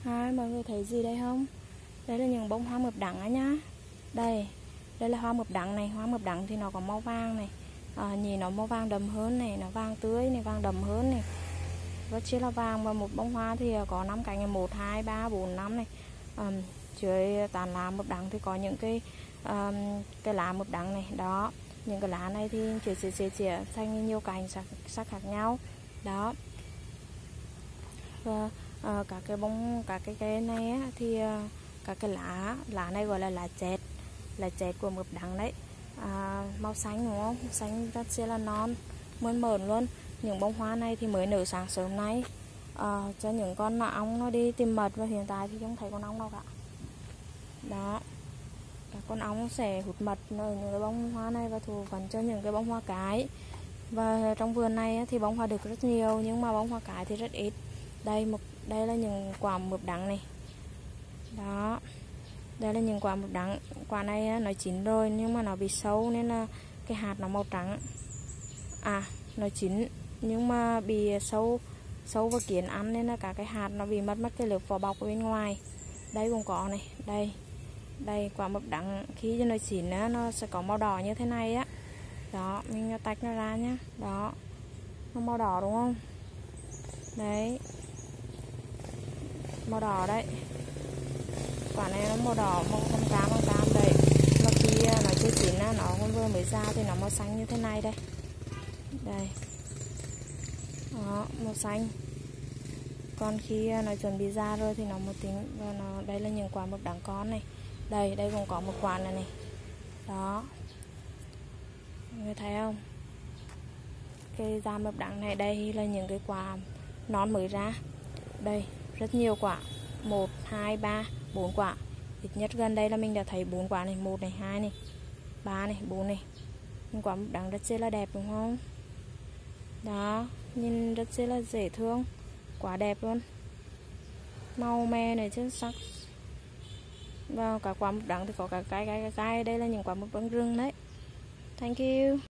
Hai, mọi người thấy gì đây không? Đây là những bông hoa mướp đắng á nhá. Đây là hoa mướp đắng này. Hoa mướp đắng thì nó có màu vàng này, nhìn nó màu vàng đậm hơn này, nó vàng tươi này, vàng đậm hơn này, rất chỉ là vàng. Và một bông hoa thì có 5 cánh này, 1, 2, 3, 4, 5 này. Dưới tàn lá mướp đắng thì có những cái lá mướp đắng này đó. Những cái lá này thì chỉ xanh nhiều cành sắc khác nhau đó. Và các cái cây này á, thì các cái lá này gọi là lá chẹt của mướp đắng đấy. Màu xanh đúng không? Xanh rất là non, mơn mởn luôn. Những bông hoa này thì mới nở sáng sớm nay, cho những con ong nó đi tìm mật, và hiện tại thì không thấy con ong đâu cả. Đó, các con ong sẽ hút mật ở những cái bông hoa này và thủ phấn cho những cái bông hoa cái. Và trong vườn này thì bông hoa được rất nhiều, nhưng mà bông hoa cái thì rất ít. Đây là những quả mướp đắng này. Đó, đây là những quả mướp đắng. Quả này nó chín rồi nhưng mà nó bị sâu nên là cái hạt nó màu trắng. Nó chín nhưng mà bị sâu và kiến ăn nên là cả cái hạt nó bị mất cái lớp vỏ bọc ở bên ngoài. Đây cũng có này, đây quả mướp đắng khi nó chín nó sẽ có màu đỏ như thế này á. Đó, mình tách nó ra nhá. Đó, nó màu đỏ đúng không? Đấy, màu đỏ đấy. Quả này nó màu đỏ, màu cam đấy. Mà khi nó chưa chín nó còn vừa mới ra thì nó màu xanh như thế này đây. Đây. Đó, màu xanh. Còn khi nó chuẩn bị ra rồi thì nó màu tím. Và đây là những quả mướp đắng con này. Đây cũng có một quả này. Đó, mọi người thấy không? Cái da mướp đắng này, đây là những cái quả non mới ra. Đây, rất nhiều quả, 1, 2, 3, 4 quả. Ít nhất gần đây là mình đã thấy 4 quả này, 1 này, 2 này, 3 này, 4 này. Những quả mướp đắng rất là đẹp đúng không? Đó, nhìn rất là dễ thương, quá đẹp luôn. Màu me này chứ sắc. Và cả quả mướp đắng thì có cả cái đây là những quả mướp đắng rừng đấy. Thank you.